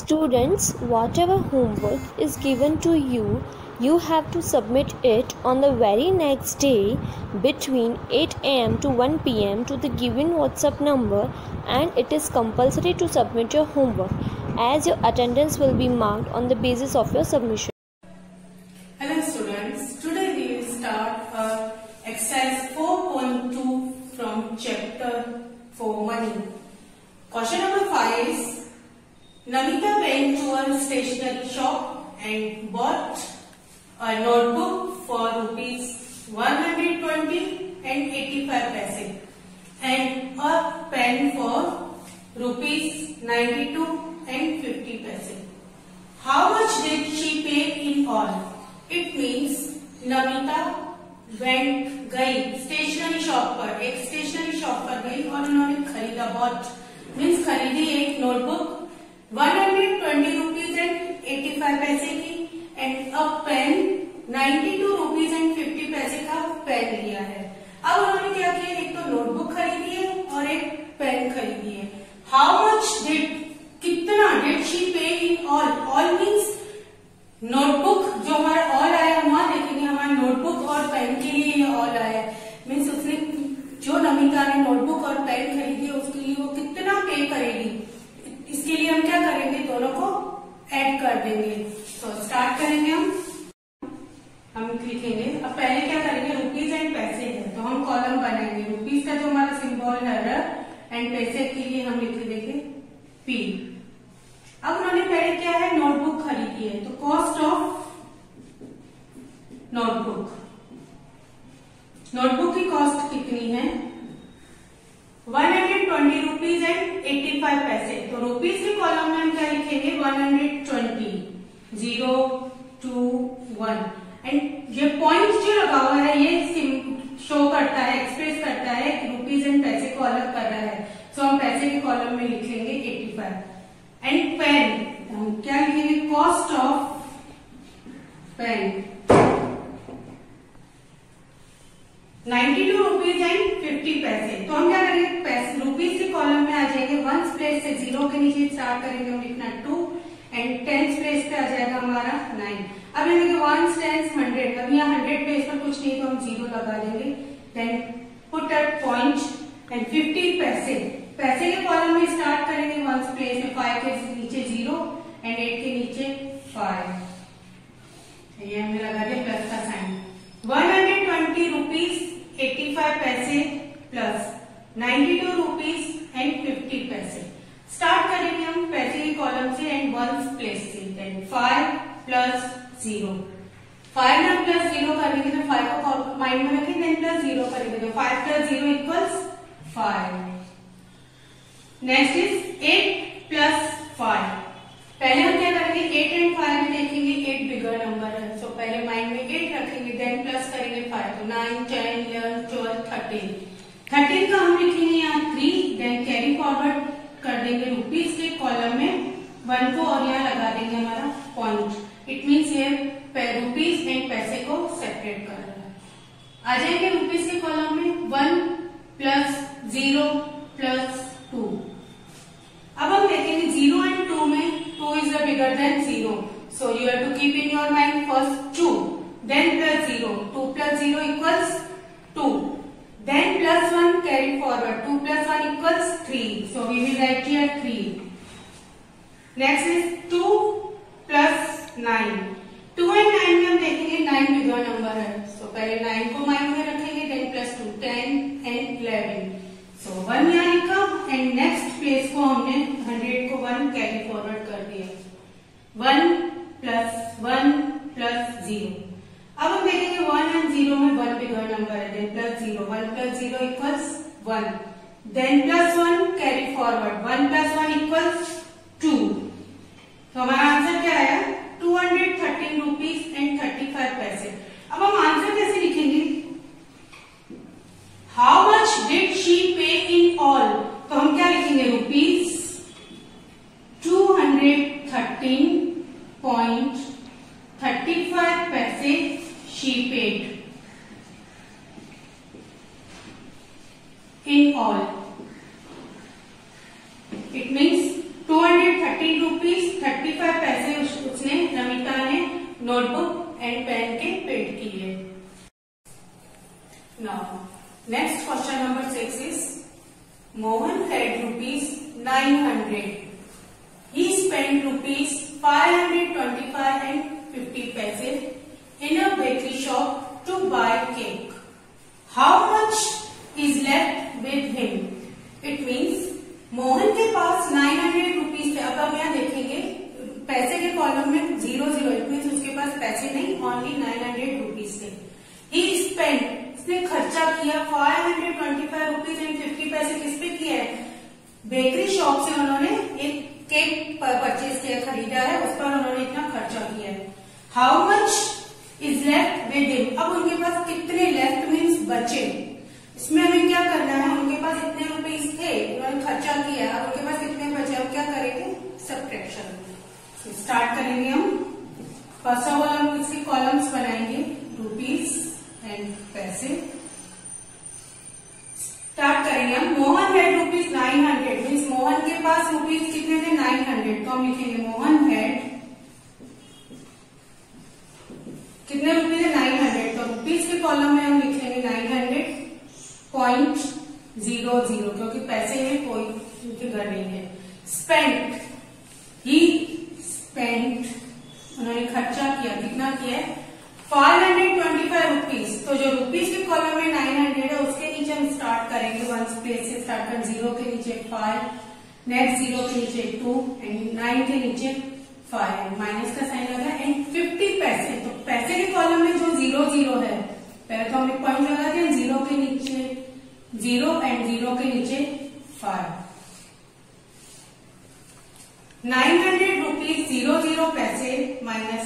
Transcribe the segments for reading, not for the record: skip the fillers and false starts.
Students, whatever homework is given to you, you have to submit it on the very next day between 8 am to 1 pm to the given WhatsApp number, and it is compulsory to submit your homework as your attendance will be marked on the basis of your submission. Hello students, today we will start exercise 4.2 from chapter 4 money. Question number 5 is Namita went to a stationery shop and bought a notebook for rupees 120 and 85 paise and a pen for rupees 92 and 50 paise. How much did she pay in all? It means Namita गई stationery shop पर, एक stationery shop पर गई और उन्होंने खरीदा, bot means खरीदी एक नोटबुक 120 रुपीज एंड 85 पैसे की and a pen 92 rupees and 50 पैसे का पेन लिया है. अब उन्होंने क्या किया, एक तो नोटबुक खरीदी है और एक पेन खरीदी है. हाउ मच डिड, कितना did she pay in all. All means notebook, जो हमारा ऑल आया हम वहां देखेंगे, हमारा नोटबुक और पेन के लिए ये ऑल आया मीन्स उसने जो नमिता ने नोटबुक और पेन खरीदी है उसके लिए वो कितना पे करेगी. इसके लिए हम क्या करेंगे, दोनों को ऐड कर देंगे. तो स्टार्ट करेंगे हम लिखेंगे. अब पहले क्या करेंगे, रुपीज एंड पैसे है तो हम कॉलम बनाएंगे. रुपीज का जो हमारा सिंबल है एंड पैसे के लिए हम लिख देंगे पी. अब उन्होंने पहले क्या है, नोटबुक खरीदी है तो कॉस्ट ऑफ नोटबुक, नोटबुक की कॉस्ट कितनी है 120 रुपीज एंड 85 पैसे. तो रुपीज के कॉलम में हम क्या लिखेंगे 120 0 2 1 एंड ये पॉइंट जो लगा हुआ है ये शो करता है, एक्सप्रेस करता है कि रुपीज एंड पैसे को अलग कर रहा है. सो हम पैसे के कॉलम में लिखेंगे 85 एंड पेन हम क्या लिखेंगे, cost of pen 92 rupees and 50 पैसे. तो हम क्या करेंगे, रुपीज के कॉलम में आ जाएंगे वंस प्लेस से 0 के नीचे स्टार्ट करेंगे हम लिखना 2 एंड टेंस प्लेस पे आ जाएगा हमारा 9. अब ये देखिए 1 टेंस 100, अब यहाँ 100 प्लेस पर कुछ नहीं तो हम 0 लगा देंगे. Then put at point and 50 पैसे. पैसे के कॉलम में स्टार्ट करेंगे वंस प्लेस में 5 के नीचे 0 एंड 8 के नीचे 5. ये हमने लगा दिया प्लस का साइन. 120 रुपीज 85 पैसे प्लस 92 रुपीज एंड 50 पैसे. स्टार्ट करेंगे हम पैसे के कॉलम से एंड वंस प्लेस से. देन 5 प्लस 0, 5 में प्लस 0 करेंगे तो 5 को माइंड में रखेंगे, देन प्लस 0 करेंगे तो 5 plus 0 equals 5. Next is 8 plus 5. पहले हम क्या करेंगे 8 एंड 5 में देखेंगे 8 बिगर नंबर है सो पहले माइंड में 8 रखेंगे, देन प्लस करेंगे 5 तो 9 10 11 12 13. 13 का हम लिखेंगे यहाँ 3, देन कैरी फॉरवर्ड कर देंगे रुपीज के कॉलम में 1 को और यहाँ लगा देंगे हमारा पॉइंट. इट मीन्स ये रुपीज एंड पैसे को सेपरेट कर रहा है. आ जाएंगे रुपीज के कॉलम में 1 प्लस 0 प्लस 2. अब हम देखेंगे 0 एंड 2 में 2 is bigger than 0. So you have to keep in your mind first 2, then plus 0. 2 plus 0 equals 2. Then plus 1 carry forward. 2 plus 1 equals 3. So we will write here 3. Next is 2 plus 9. 2 and 9 में हम देखेंगे 9 बिगर number है. So पहले 9 को mind में रखेंगे, then plus 2 10 and 11. So 1 यहाँ लिखा एंड नेक्स्ट प्लेस को हमने 100 को 1 कैरी फॉरवर्ड कर दिया. 1 प्लस 1 प्लस 0. अब हम देखेंगे 1 एंड 0 में 1 बिगर नंबर है, then plus 0. 1 plus 0 equals 1, then plus 1 carry forward. 1 plus 1 equals 2. तो हमारा आंसर क्या आया 213 रुपीज एंड 35 पैसे. अब हम आंसर कैसे लिखेंगे, how much did she pay in all. तो हम क्या लिखेंगे, रुपीज 213.35 पैसे she paid in all. It means 213 ₹30.35 उसने नमिता ने नोटबुक एंड पेन के पेड किए। Now next question number 6 is Mohan had ₹900. He spent ₹525.50 in a bakery shop to buy cake. How much is left with him? It means Mohan के पास 900 rupees थे। अब हम यहाँ देखेंगे पैसे के कॉलम में 0 0, इट मीन्स उसके पास पैसे नहीं, ओनली 900 रुपीज थे। ही स्पेंड, इसने खर्चा किया 525.50 किस पे किया है? बेकरी शॉप से उन्होंने एक केक परचेज किया, खरीदा है, उस पर उन्होंने इतना खर्चा किया है। How much is left with him? अब उनके पास कितने लेफ्ट मीन्स बचे, इसमें हमें क्या करना है? उनके पास इतने रुपीज थे, उन्होंने खर्चा किया, अब उनके पास कितने बचे? अब क्या करेंगे? सब्ट्रैक्शन स्टार्ट करेंगे हम। फर्स्ट ऑफ ऑल हम इसके कॉलम्स बनाएंगे, रुपीज एंड पैसे। स्टार्ट करेंगे हम। मोहन हैड ₹900 मीन्स मोहन के पास रुपीज कितने थे? 900। तो हम लिखेंगे मोहन हैड कितने रुपीज है? 900। तो रुपीज के कॉलम में हम लिखेंगे 900.00 क्योंकि पैसे में कोई फिगर नहीं है। स्पेंट, ही स्पेंट, उन्होंने खर्चा किया, कितना किया है? 525 रुपीज। तो जो रुपीज के कॉलम में 900 है उसके नीचे हम स्टार्ट करेंगे, 1 प्लेस से स्टार्ट कर, 0 के नीचे 5, नेक्स्ट 0 के नीचे 2 एंड 9 के नीचे 5, माइनस का साइन लगा एंड 50 पैसे। तो पैसे के कॉलम में जो 0 0 है, पहले तो हमने पॉइंट लगा दिया, 0 के नीचे 0 एंड 0 के नीचे 5। 900 रुपीज 00 पैसे माइनस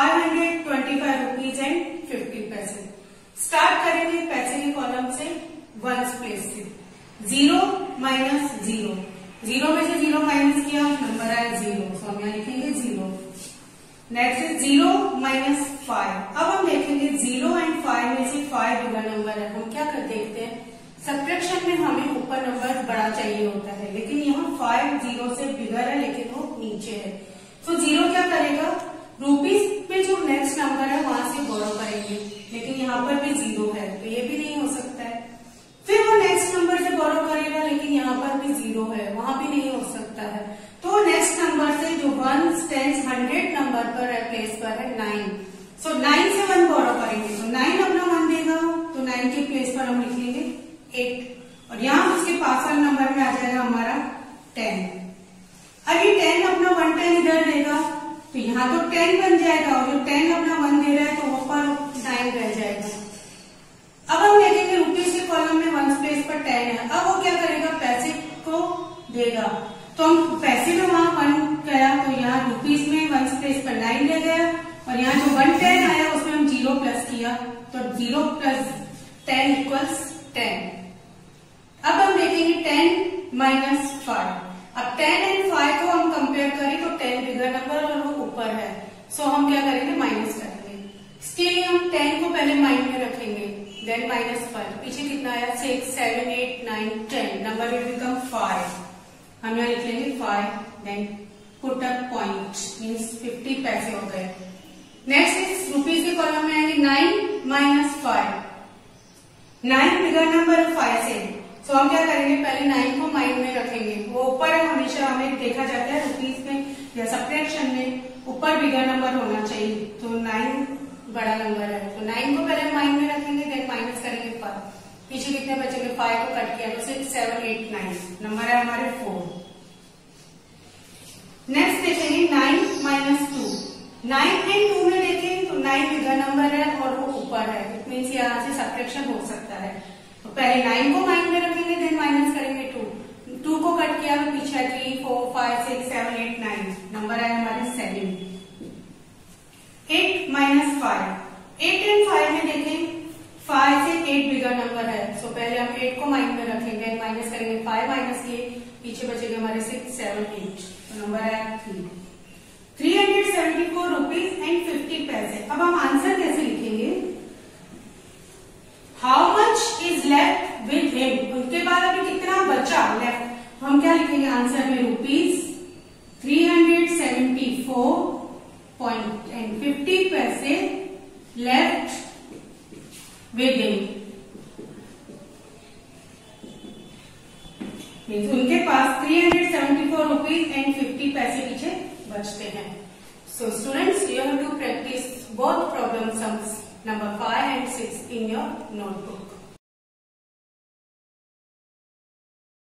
525 रुपीज एंड 50 पैसे। स्टार्ट करेंगे पैसे के कॉलम से 1 प्लेस से, 0 माइनस 0, 0 में से 0 माइनस किया, नंबर आया 0, तो हम यहाँ लिखेंगे 0। नेक्स्ट है 0 माइनस 5। अब हम देखेंगे 0 एंड 5 में से 5 बिगर नंबर है, हम क्या कर देखते हैं? सब्ट्रैक्शन में हमें ऊपर नंबर बड़ा चाहिए होता है, लेकिन यहाँ 5 0 से बिगर है लेकिन वो नीचे है। तो 0 क्या करेगा? रुपीज पे जो नेक्स्ट नंबर है वहां से बोरो करेंगे, लेकिन यहाँ पर भी 0 है तो ये भी नहीं हो सकता है। फिर वो नेक्स्ट नंबर से बोरो करेगा, लेकिन यहाँ पर भी 0 है, वहां भी नहीं हो सकता है। तो नेक्स्ट नंबर से जो 1 टेंस 100 नंबर पर है, प्लेस पर है 9, सो 9 से 1 बोरो करेंगे, तो 9 अपना 1 देगा, तो 9 के प्लेस पर हम लिखेंगे 8 और यहाँ उसके पास वाले नंबर में आ जाएगा हमारा 10। अब ये 10 अपना 1 10 इधर देगा, तो यहाँ तो 10 बन जाएगा और जो 10 अपना 1 दे रहा है तो ऊपर 9 रह जाएगा। अब हम देखेंगे रुपीज के कॉलम में 1 प्लेस पर 10 है, अब वो क्या करेगा? पैसे को देगा, तो हम पैसे में वहां 1 गया, तो यहाँ रुपीज में 1 प्लेस पर 9 ले गया और यहाँ जो 1 10 आया उसमें हम 0 प्लस किया, तो 0 प्लस 10 इक्वल्स 10। अब हम देखेंगे 10 माइनस 5। अब 10 एंड 5 को हम कंपेयर करें तो 10 बिगर नंबर और वो ऊपर है, सो हम क्या करेंगे? माइनस करेंगे। इसके लिए हम 10 को पहले माइंड में रखेंगे, देन माइनस 5, पीछे कितना आया? 6 7 8 9 10, नंबर विल बिकम 5। हम यहाँ लिख लेंगे 5, then put a point, means 50 पैसे हो गए। नेक्स्ट इज रुपीज के कॉलम में आएंगे 9 माइनस 5, 9 बिगर नंबर 5 से, तो हम क्या करेंगे? पहले 9 को माइंड में रखेंगे, वो ऊपर है, हमेशा हमें देखा जाता है रुपीज में या सब्ट्रैक्शन में ऊपर बिगर नंबर होना चाहिए, तो 9 बड़ा नंबर है, तो 9 को पहले माइंड में रखेंगे, देन माइनस करेंगे 5, पीछे कितने बचेंगे? 5 को कट किया तो 6 7 8 9, नंबर है हमारे 4। नेक्स्ट देखेंगे 9 माइनस 2, 9 एंड 2 में देखें तो 9 बिगर नंबर है और वो ऊपर है, इट मीन्स यहाँ से सब्ट्रैक्शन हो सकता है। तो पहले 9 को माइंड में रखेंगे, देन माइनस करेंगे 2 को कट किया तो पीछे 3 4 5 6 7 8 9, नंबर है हमारे 7। 8 माइनस 5, 8 एंड 5 में देखें 5 से 8 बिगर नंबर है, सो पहले हम 8 को माइंड में रखेंगे, माइनस करेंगे 5 माइनस किए, पीछे बचेंगे हमारे 6 7 8, तो नंबर है 3। 374 रुपीज एंड 50 पैसे। अब हम आंसर कैसे लिखेंगे? How much is left with him, उनके बाद अभी कितना बचा लेफ्ट, हम क्या लिखेंगे आंसर में? Rupees 374 374.50 left with him. Means उनके पास 374 रुपीज एंड 50 पैसे पीछे बचते हैं. So students, you have to practice both problem sums number 5 and 6 in your notebook.